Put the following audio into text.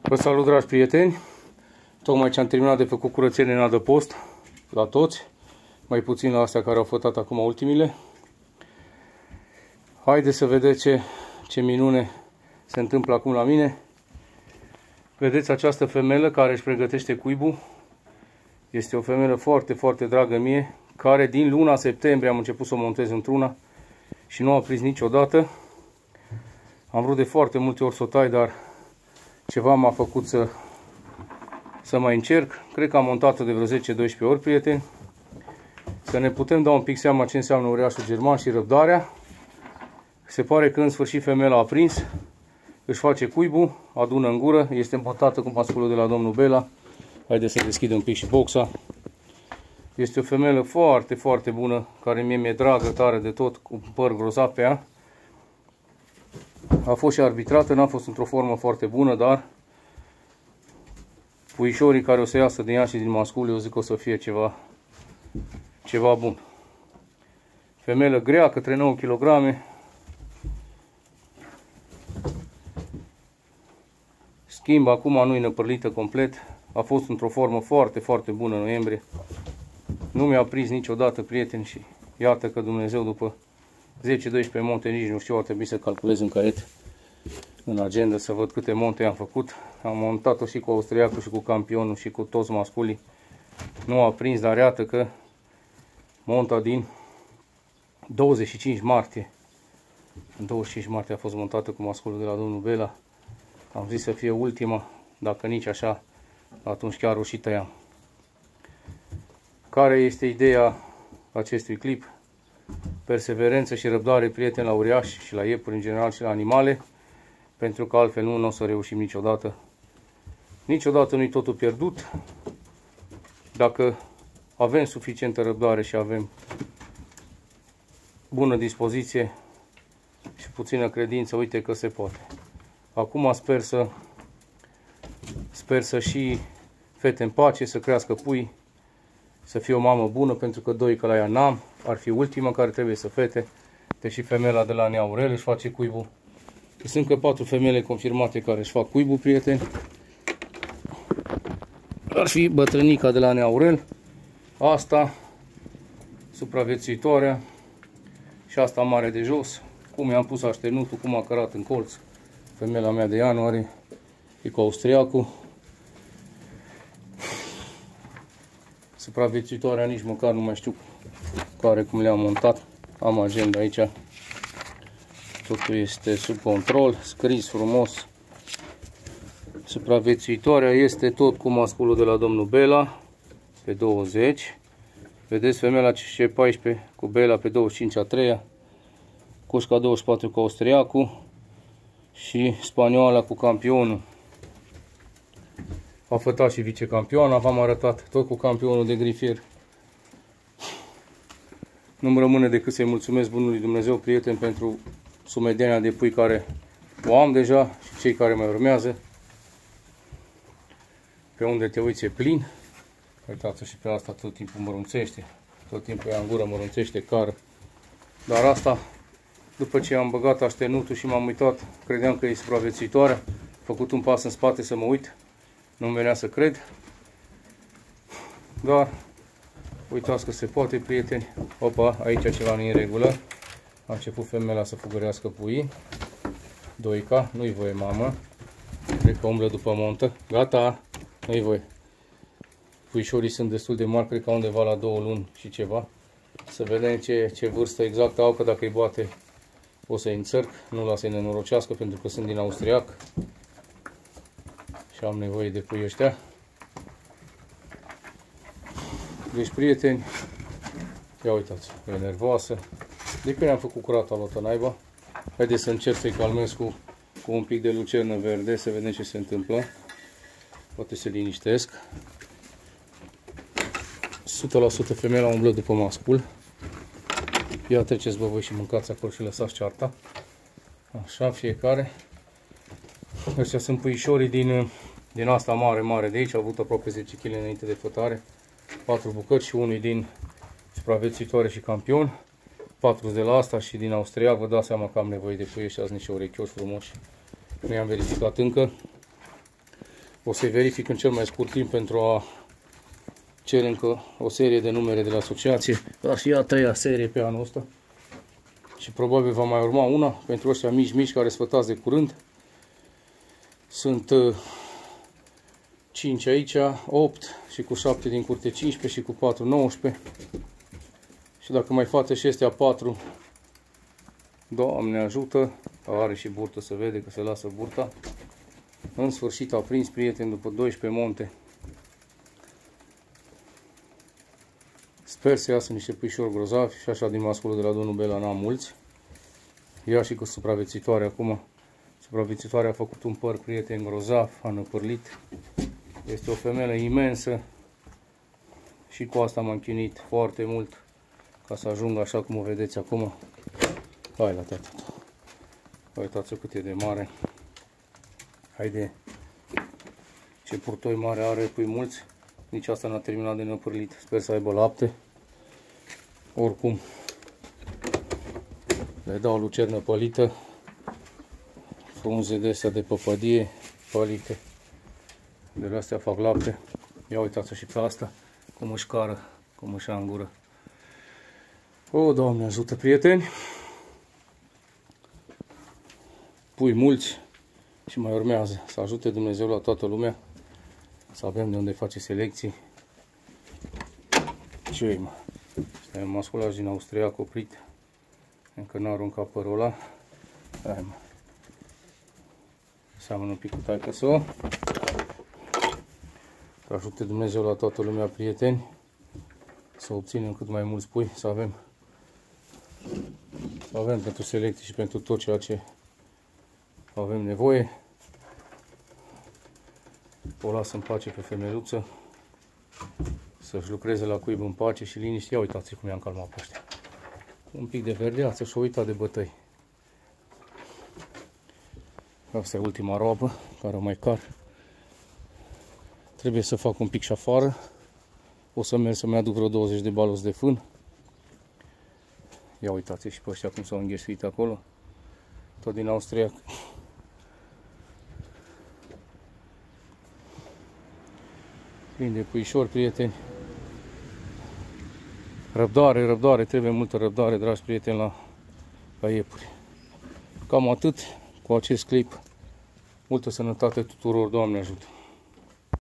Vă salut, dragi prieteni! Tocmai ce am terminat de făcut curățenie în adăpost la toți, mai puțin la astea care au fătat acum ultimile. Haideți să vedeți ce minune se întâmplă acum la mine. Vedeți această femelă care își pregătește cuibul. Este o femelă foarte, foarte dragă mie, care din luna septembrie am început să o montez într-una și nu a prins niciodată. Am vrut de foarte multe ori să o tai, dar ceva m-a făcut să mai încerc. Cred că am montat-o de vreo 10-12 ori, prieteni. Să ne putem da un pic seama ce înseamnă uriașul german și răbdarea. Se pare că în sfârșit femela a prins, își face cuibul, adună în gură, este împătată cu masculul de la domnul Bela. Haideți să deschidem un pic și boxa. Este o femelă foarte, foarte bună, care mie mi-e dragă tare de tot, cu păr grozav pe ea. A fost și arbitrată, n-a fost într-o formă foarte bună, dar puișorii care o să iasă din ea și din mascul, eu zic că o să fie ceva bun. Femelă grea, către 9 kg. Schimb acum, nu-i năpărlită complet. A fost într-o formă foarte, foarte bună în noiembrie. Nu mi-a prins niciodată, prieteni, și iată că Dumnezeu după 10-12 monte, nici nu știu, ar trebui să calculez în caiet, în agenda, să văd câte monte am făcut. Am montat-o și cu austriacul și cu campionul și cu toți masculii. Nu a prins, dar iată că monta din 25 martie. În 25 martie a fost montată cu masculul de la domnul Bela. Am zis să fie ultima, dacă nici așa, atunci chiar o și tăiam. Care este ideea acestui clip? Perseverență și răbdare, prieteni, la uriași și la iepuri în general și la animale, pentru că altfel nu o să reușim niciodată. Niciodată nu-i totul pierdut. Dacă avem suficientă răbdare și avem bună dispoziție și puțină credință, uite că se poate. Acum sper să și fete în pace, să crească pui, să fie o mamă bună, pentru că doi că la ea n-am, ar fi ultima care trebuie să fete. Deși femela de la Nea Aurel își face cuibul. Sunt încă 4 femele confirmate care își fac cuibul, prieteni. Ar fi bătrânica de la Nea Aurel, asta, supraviețuitoarea, și asta mare de jos. Cum i-am pus așternutul, cum a cărat în colț. Femela mea de ianuarie e cu austriacul. Supraviețuitoarea nici măcar nu mai știu care cum le-am montat. Am agenda aici. Totul este sub control, scris frumos. Supraviețuitoarea este tot cu masculul de la domnul Bela pe 20. Vedeți, femela C14 cu Bela pe 25 a 3-a. Cușca 24 cu austriacul. Și spanioala cu campionul. A fătat și vicecampioana, v-am arătat, tot cu campionul de grifier. Nu-mi rămâne decât să-i mulțumesc bunului Dumnezeu, prieteni, pentru sumedenia de pui care o am deja și cei care mai urmează. Pe unde te uiți e plin. Uitați-o și pe asta, tot timpul mărunțește. Tot timpul ea în gură mărunțește, cară. Dar asta, după ce am băgat așternutul și m-am uitat, credeam că e supraviețuitoarea. Făcut un pas în spate să mă uit. Nu-mi venea să cred. Dar uitați că se poate, prieteni. Opa, aici ceva nu e în regulă. A început femela să fugărească puii. Doica, nu-i voie, mamă. Cred că umblă după montă. Gata, nu-i voie. Puișorii sunt destul de mari, cred că undeva la 2 luni și ceva. Să vedem ce vârstă exactă au, că dacă îi bate o să-i înțărc. Nu lasă să-i nenorocească, pentru că sunt din austriac. Și am nevoie de pui ăștia. Deci, prieteni, ia uitați, e nervoasă. De când am făcut curat, a luat-o naiba. Haideți să încerc să-i calmez cu un pic de lucernă verde, să vedem ce se întâmplă. Poate se liniștesc. 100% femela umblă după mascul. Ia treceți, bă, voi și mâncați acolo și lăsați cearta. Așa, fiecare. Ăștia sunt puișorii din asta mare de aici. Au avut aproape 10 kg înainte de fătare. 4 bucăți și unul din supraviețuitoare și campion. 4 de la asta și din austriac. Vă dați seama că am nevoie de pui ăștia, niște urechioși frumoși. Nu i-am verificat încă. O să-i verific în cel mai scurt timp pentru a cere încă o serie de numere de la asociație. Dar și a treia serie pe anul ăsta. Și probabil va mai urma una pentru ăștia mici care sfătați de curând. Sunt 5 aici, 8 și cu 7 din curte 15 și cu 4 19. Și dacă mai față și astea 4, Doamne ajută, are și burtă, se vede că se lasă burta. În sfârșit a prins, prieteni, după 12 monte. Sper să iasă niște puișori grozavi și așa din masculul de la domnul Bela n-am mulți. Ia și cu supraviețuitoare acum. Supraviețuitoarea a făcut un păr, prieten, grozav, a năpârlit. Este o femelă imensă și cu asta m-am chinuit foarte mult ca să ajung așa cum o vedeți acum. Hai la tata. Uitați-o cât e de mare. Haide. Ce purtoi mare are, pui mulți. Nici asta n-a terminat de năpârlit. Sper să aibă lapte. Oricum, le dau lucernă pălită. Frunze de astea de păpădie pălite. De astea fac lapte. Ia uitați-o și pe asta. Cum își cară, cum își ia în gură. O, Doamne ajută, prieteni. Pui mulți și mai urmează. Să ajute Dumnezeu la toată lumea. Să avem de unde face selecții. Ce-i, mă? Asta e un masculaj din austriac oprit. Încă n-a aruncat părul ăla. Hai, mă. Seamănă un pic cu taică-so. Să ajute Dumnezeu la toată lumea, prieteni. Să obținem cât mai mulți pui. Să avem pentru selecții și pentru tot ceea ce avem nevoie. O las în pace pe femeluță. Să-și lucreze la cuib în pace și liniște. Ia uitați cum i-am calmat pe ăștia. Un pic de verdeață și o uitat de bătăi. Asta e ultima roabă, care o mai car. Trebuie să fac un pic și afară. O să merg să-mi aduc vreo 20 de baloți de fân. Ia uitați și pe ăștia cum s-au înghesuit acolo. Tot din austriac. Plin de puișori, prieteni. Răbdare, răbdare, trebuie multă răbdare, dragi prieteni, la iepuri. Cam atât cu acest clip. Multă sănătate tuturor, Doamne ajută!